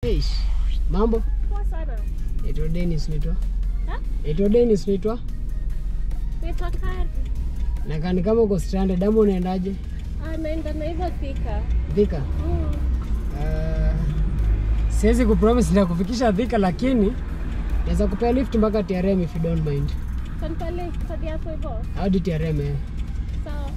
Eish, mambo? Poa sana. Naitwa Dennis naitwa. Ha? Naitwa Dennis naitwa. Naitwa Kari. Na kani kama uko stranded damu unaendaje? Naenda na hivyo Thika. Thika? Siwezi kupromise nitakufikisha Thika lakini naweza kupea lift mpaka TRM if you don't mind. Kanipa lift hadi hapo hivyo? Hadi TRM eh. Sawa.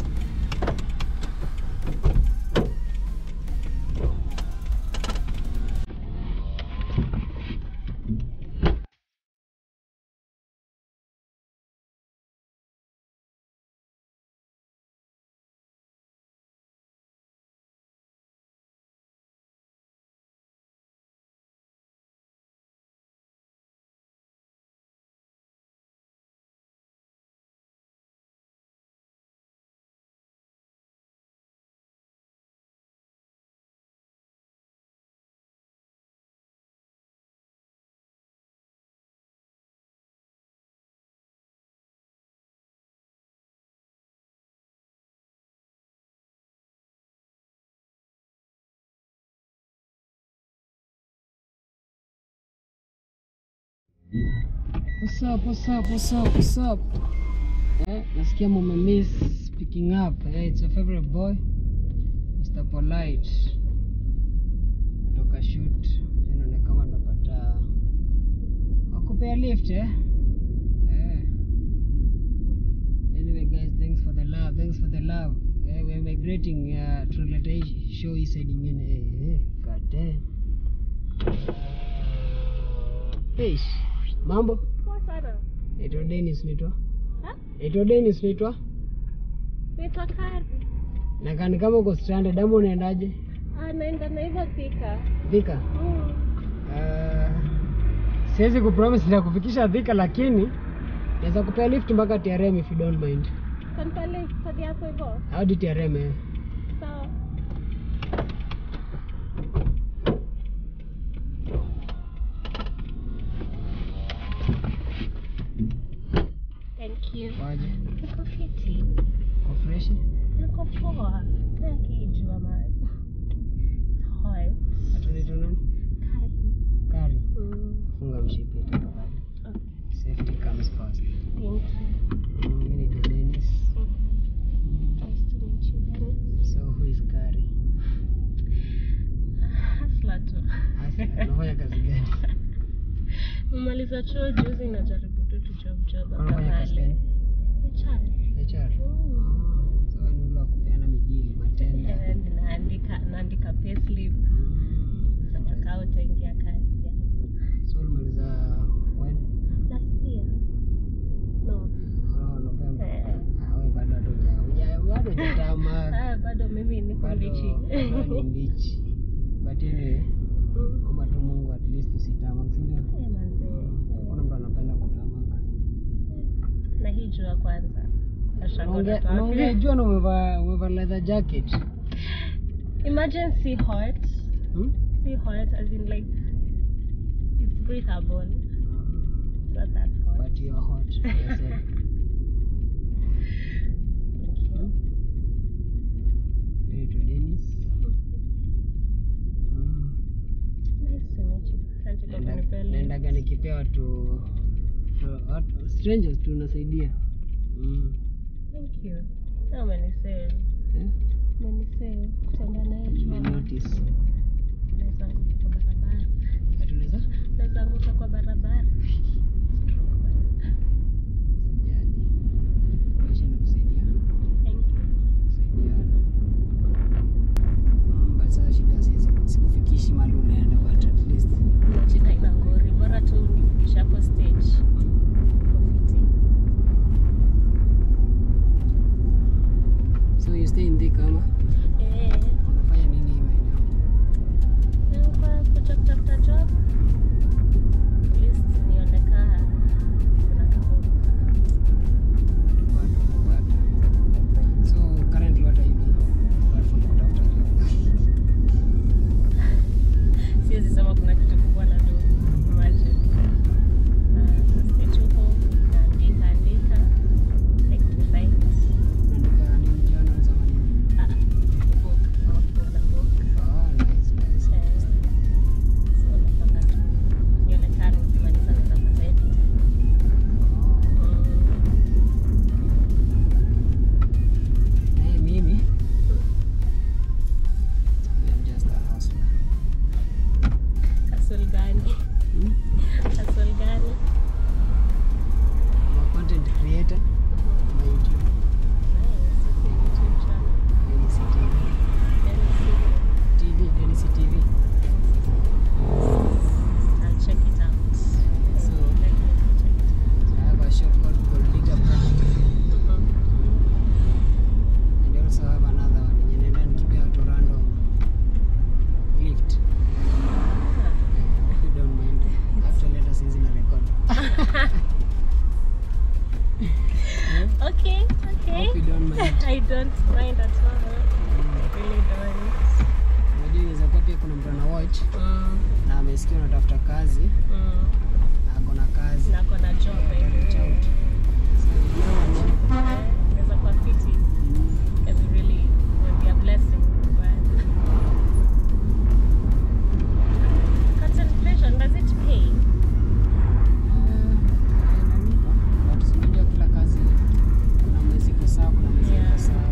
What's up? Nasikia mama miss picking up. It's your favorite boy, Mr. Polite. Natoka shoot. Jana kama napata wakupea lift Anyway guys, thanks for the love. We're migrating to let show is heading in. God damn. Eish, mambo? Poa sana. Naitwa Dennis naitwa. Ha? Naitwa Dennis naitwa. Naitwa Kari. Na kani kama uko stranded damu unaendaje? Naenda na hivyo Thika. Thika? Siwezi kupromise nitakufikisha Thika lakini naweza kupea lift mpaka TRM if you don't mind. Kanipa lift hadi hapo hivyo? Hadi TRM eh. Sawa. Thank you. Waje. Niko fiti. Uko fresh? Niko poa. Nakijua man. It's hot. Atunaitwa nani? Kari. Kari. Funga mshipi tafadhali. Okay. Safety comes first. Thank you. Mimi ni Dennis. Nice to meet you, Dennis. So who is Kari? Hasla tu. Unafanya kazi gani? Mmaliza chuo juzi najaribu tu job Unafanya kazi gani? HR. So ni ule wa kupeana mijili, matenda. Naandika payslip. Sasa utaingia kazi ya. So ulimaliza when? Last year. No. November. Wewe bado hujatama. Bado mimi niko mbichi. Bado ni mbichi. But anyway, kama tu Mungu at least usitama, si ndio? Manze. Kuna mtu anapenda kutama. Na hii jua kwanza. Ungejua na umevaa leather jacket. Imagine sea hot. Sea hot as in like it's breathable. It's not that hot. But you're hot. Yes, sir. Naitwa Dennis. Nice to meet you. Asante kwa kunipea leo. Naendaga nikipea watu strangers tu nasaidia. Thank you. Umenisave. Umenisave. Kutembea naye You notice. naweza anguka kwa barabara. Atunaweza? Naweza anguka kwa barabara. Sijali. Maisha ni kusaidia. Thank you. Kusaidiana. But sasa shida sikufikishi mahali unaenda, but at least Shida ina ngori. Bora tu nifikishe hapo stage. Profiti. So you stay in Thika ama? Unafanya nini hii maeneo? Nilikuwa kuja kutafuta job. At least nionekana kuna kahope. But so currently what are you doing? Apart from kutafuta job? Siwezi sema kuna kitu kubwa na do. Imagine. Stage huko naandika like to write. Unaandika nini journals ama nini? Book. Book. Oh, nice. Hustle gani? I'm a content creator on my YouTube. Nice. What's your YouTube channel? Denisi TV. Denisi TV. I'll check it out. So Definitely check it out. I have a shop called Goldiga Prank. And I also have another one. Yenye naenda nikipea watu random gift. I hope you don't mind. After later since na record. Okay. Hope you don't mind. I don't mind at all. I really don't. Unajua inaweza kuwa pia kuna mtu ana watch na amesikia unatafuta kazi na ako na kazi. Na kona job. Reach out. So you know, There's a quantity. It really would be a blessing. But content creation, does it pay? inanipa. Watu sinajua kila kazi kuna mwezi iko sawa, kuna mwezi iko sawa.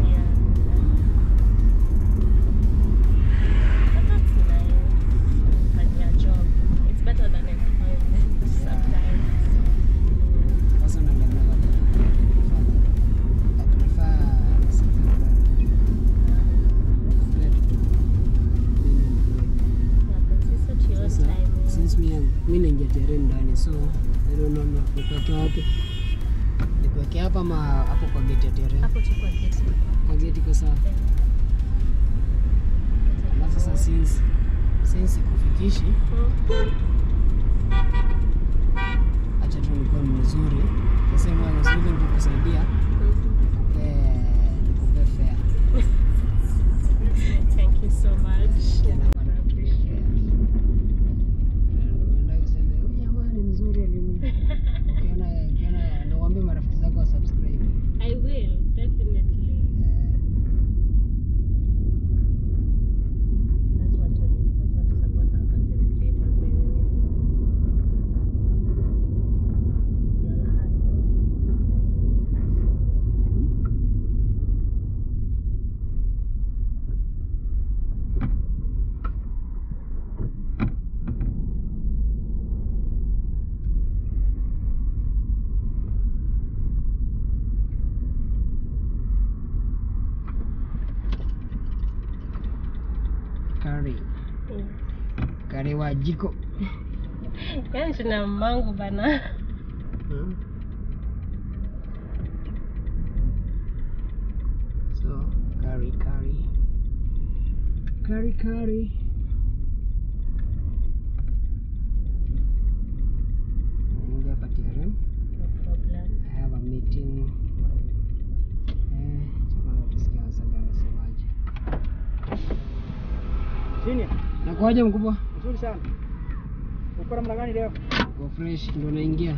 But that's nice. Find your job. It's better than employment sometimes. Personally, I've never done it. I prefer self-employed. Compared to being employed. Yeah, consistent to your Sasa, time. since mi naingia terrain ndani, so I don't know nikuweke wapi. Nikuweke hapa ama hapo kwa gate ya terrain? Hapo tu kwa gate. Kwa gate iko sawa. Alafu sasa since sikufikishi, acha tu nikuwe mzuri. Nasema I was willing to kusaidia nikupe fare. Thank you so much. Tena bado nikupe fare. Ndio useme huyu jamaa ni mzuri alini. Ukiona na uambie marafiki zako wa subscribe. I will, definitely. That's what to support our content creators, by the way. You'll hustle. Kari wa jiko. Yaani tuna mangu bana. So curry. Ingia pati ya rem. No problem. I have a meeting. Chakula tusikia wasaga anasemaje. Sini, Nakuaje mkubwa? nzuri sana. Uko namna gani leo? Kwa fresh ndo naingia.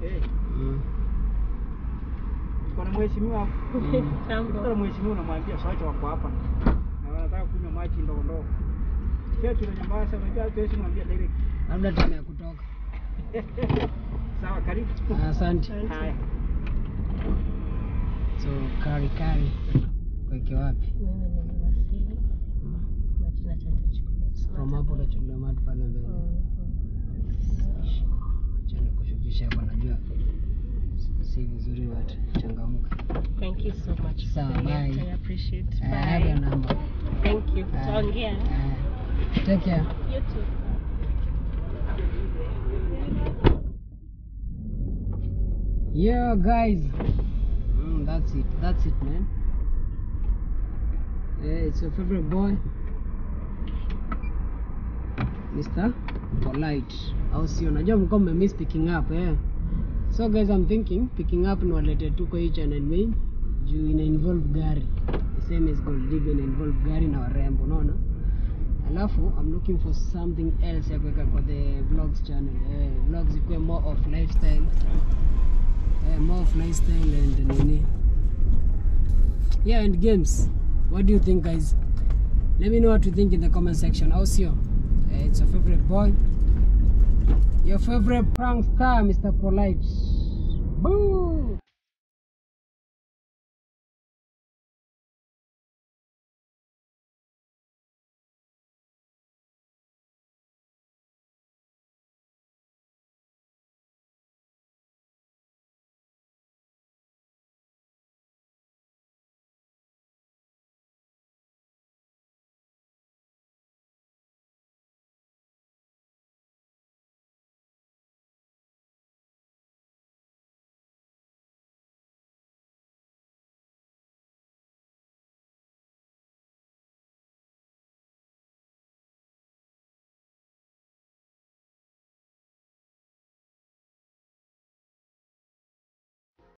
Uko na mheshimiwa. Jambo. Sasa mheshimiwa unamwambia sawacha wako hapa. Na wanataka kunywa maji ndogo ndogo. Sio tu nyambaa sasa unajua tuwezi mwambia direct. Labda time ya kutoka. Sawa, karibu. Asante. Haya. So curry. Kweke wapi? Mimi nimewasili. Majina tatachukulia. From hapo utachukulia matu pale mbele. Acha nikushukisha hapa, najua si vizuri watu changamka. Thank you so much. Sawa, for the bye. gift. I appreciate. I have your number. Thank you. Tuongea. Take care. You too. Yeah, guys. That's it, man. It's your favorite boy, Mr. Polite. Au sio? Najua mko mmemiss picking up, So guys, I'm thinking picking up niwalete tu kwa hii channel main juu ina involve gari. The same as Goldiga ina involve gari na warembo, unaona? Alafu I'm looking for something else ya kuweka kwa the vlogs channel. Vlogs ikuwe more of lifestyle. More of lifestyle and nini. Yeah, and games. What do you think, guys? Let me know what you think in the comment section. Also, it's your favorite boy, your favorite prank star, Mr. Polite. Boo!